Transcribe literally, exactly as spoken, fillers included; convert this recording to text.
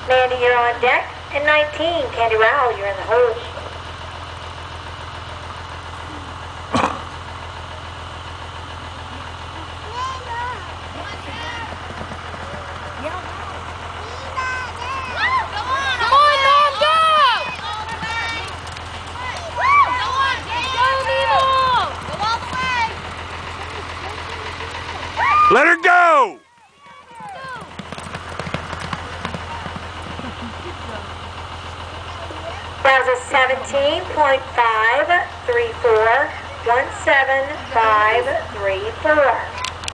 Mandy, you're on deck. And nineteen, Candy Rowell, you're in the hold. Let her go! That was a seventeen point five three four, one seven five three four.